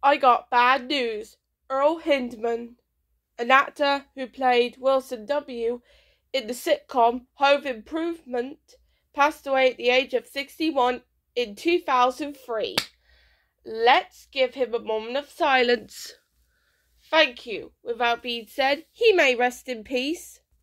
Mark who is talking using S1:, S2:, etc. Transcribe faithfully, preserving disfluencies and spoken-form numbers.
S1: I got bad news. Earl Hindman, an actor who played Wilson W. in the sitcom Home Improvement, passed away at the age of sixty-one in two thousand three. Let's give him a moment of silence. Thank you. Without being said, he may rest in peace.